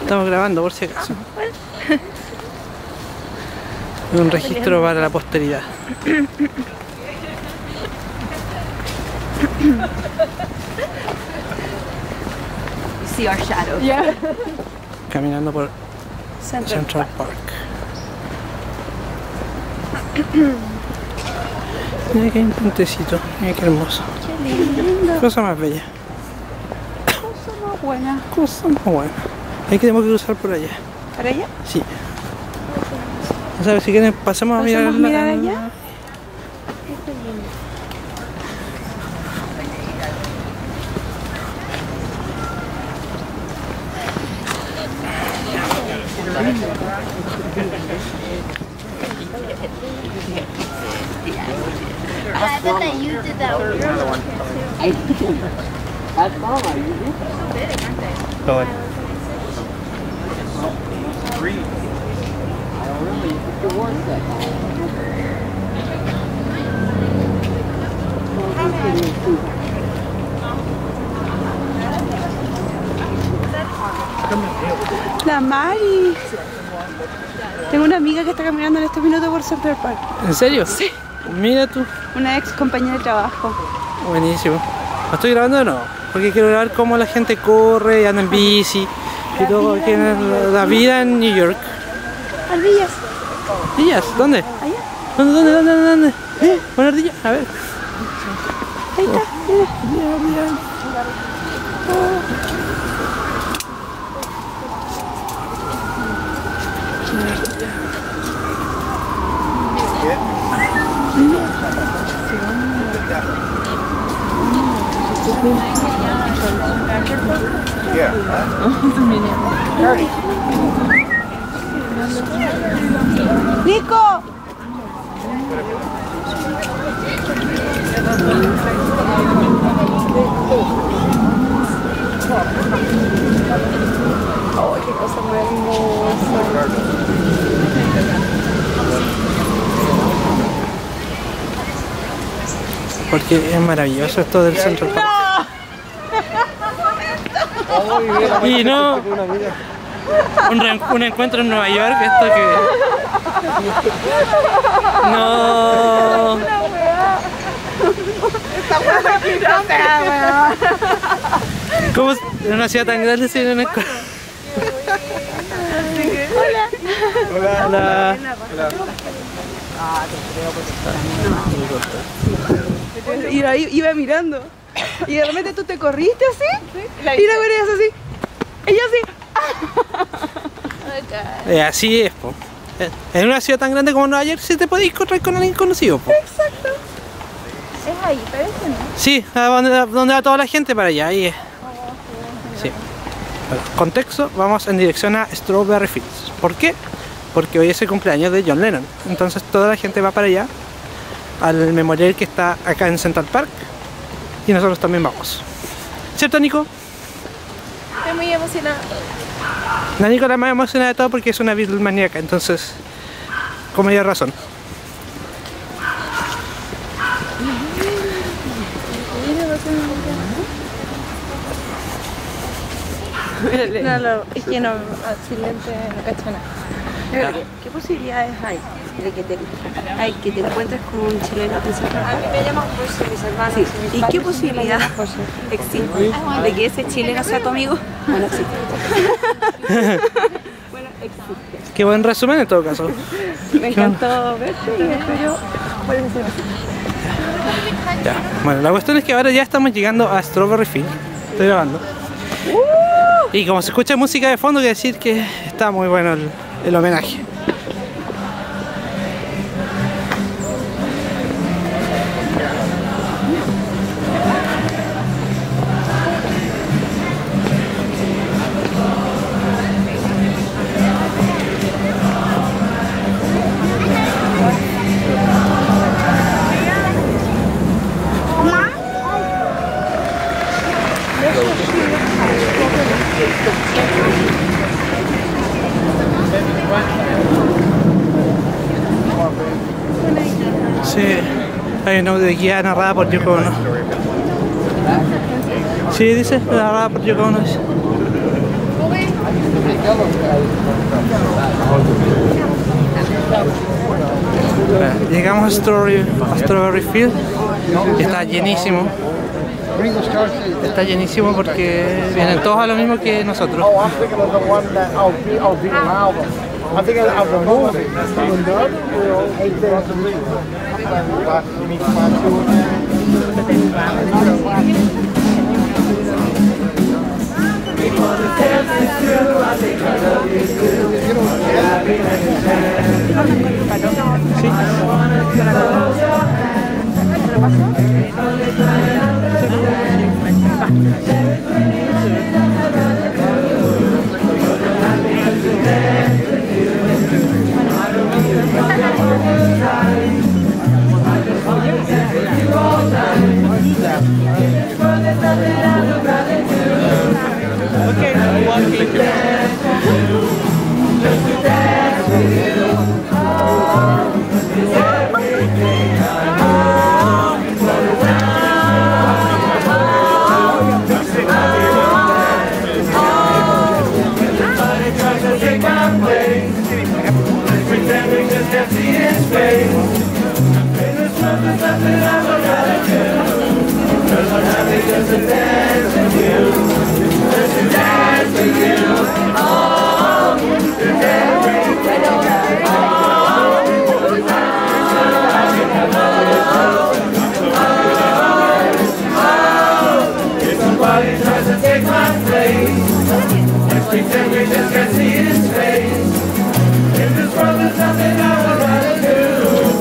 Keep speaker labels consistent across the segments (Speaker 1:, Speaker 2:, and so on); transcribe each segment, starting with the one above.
Speaker 1: Estamos grabando por si acaso. Un registro para la posteridad.
Speaker 2: See our shadow.
Speaker 3: Yeah.
Speaker 1: Caminando por Central Park. Mira qué puentecito, mira qué hermoso.
Speaker 3: Qué lindo.
Speaker 1: Cosa más bella.
Speaker 3: Cosa más buena.
Speaker 1: Cosa más buena. Ahí tenemos que cruzar por allá.
Speaker 3: ¿Para allá?
Speaker 1: Sí. O sea, si quieren pasemos a mirar
Speaker 3: allá.
Speaker 4: I bet that you did that with your one.
Speaker 5: That's mama, you did?
Speaker 4: So big, aren't they?
Speaker 1: Todo.
Speaker 5: I don't remember, you put your words that
Speaker 3: La Mari. Tengo una amiga que está caminando en estos minutos por Central Park.
Speaker 1: ¿En serio?
Speaker 3: Sí.
Speaker 1: Mira tú.
Speaker 3: Una ex compañera de trabajo.
Speaker 1: Buenísimo. Lo estoy grabando de nuevo, porque quiero grabar cómo la gente corre y anda en bici y todo aquí en la vida en New York.
Speaker 3: Ardillas.
Speaker 1: ¿Ardillas? ¿Dónde?
Speaker 3: Allá.
Speaker 1: ¿Dónde? ¿Una ardilla? A ver.
Speaker 3: Ahí está. Mira. ¡Nico! ¡Oh, qué cosa más hermosa!
Speaker 1: Porque es maravilloso esto del Central Park. Y no un encuentro en Nueva York, esto que... No. ¿Cómo en una ciudad tan grande se viene un encuentro? Hola.
Speaker 3: Iba mirando. Y de repente tú te corriste así. Y la verías así. Ella así.
Speaker 1: Así es, po. En una ciudad tan grande como Nueva York, sí te podéis encontrar con alguien conocido, po.
Speaker 3: Exacto. Es ahí, parece, ¿no?
Speaker 1: Sí, donde va toda la gente para allá, ahí es. Sí. Bueno, contexto, vamos en dirección a Strawberry Fields. ¿Por qué? Porque hoy es el cumpleaños de John Lennon. Entonces toda la gente va para allá, al memorial que está acá en Central Park. Y nosotros también vamos. ¿Cierto, Nico?
Speaker 3: Estoy muy emocionada.
Speaker 1: La Nico la más emocionada de todo porque es una Beatle maníaca, entonces, con mayor razón.
Speaker 3: No, es que no, silente no cacho nada. ¿Qué posibilidades hay de que te encuentres con un chileno en Central Park?
Speaker 2: A mí me llaman José, mis hermanos.
Speaker 3: Sí.
Speaker 2: ¿Y qué posibilidad existe de que ese chileno sea tu amigo?
Speaker 3: Bueno, existe.
Speaker 2: Bueno, existe.
Speaker 1: Qué buen resumen en todo caso.
Speaker 3: Me encantó verte y espero poder hacer así.
Speaker 1: Ya. Bueno, la cuestión es que ahora ya estamos llegando a Strawberry Field. Estoy grabando. Y como se escucha música de fondo, quiere decir que está muy bueno el homenaje. Sí, hay una guía narrada por Yoko Ono. Sí, dice, narrada por Yoko Ono. Llegamos a Strawberry Field y está llenísimo. Está llenísimo porque vienen todos a lo mismo que nosotros.
Speaker 6: I'm thinking of the one that I'm thinking of the movie.
Speaker 7: Pretend we just can't see his face. In this world there's nothing I would rather do.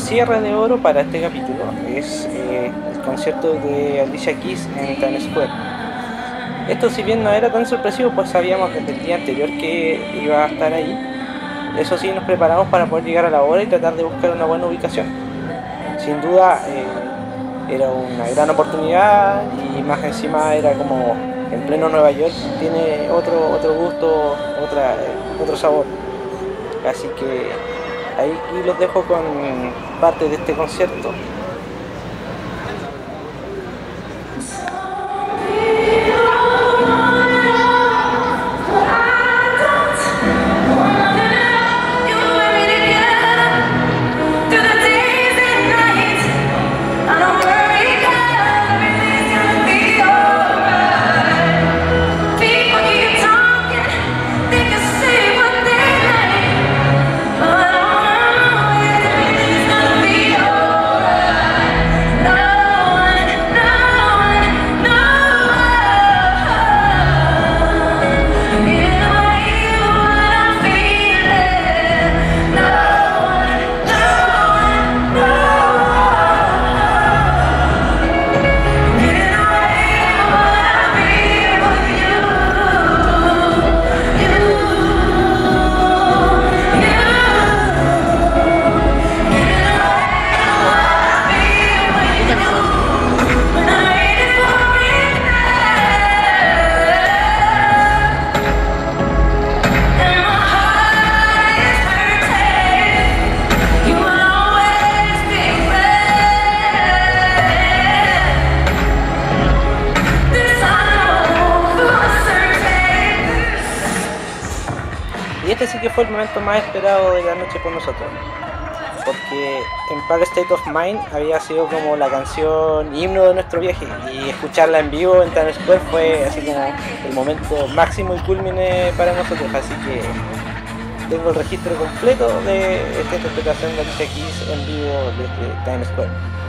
Speaker 1: cierre de oro para este capítulo es el concierto de Alicia Keys en Times Square. Esto, si bien no era tan sorpresivo, pues sabíamos desde el día anterior que iba a estar ahí. Eso sí, nos preparamos para poder llegar a la hora y tratar de buscar una buena ubicación. Sin duda era una gran oportunidad, y más encima era como en pleno Nueva York, tiene otro gusto, otro sabor. Así que ahí los dejo con parte de este concierto. Y este sí que fue el momento más esperado de la noche por nosotros, porque Empire State of Mind había sido como la canción himno de nuestro viaje, y escucharla en vivo en Times Square fue así como el momento máximo y culmine para nosotros. Así que tengo el registro completo de esta interpretación de Alicia Keys en vivo desde Times Square.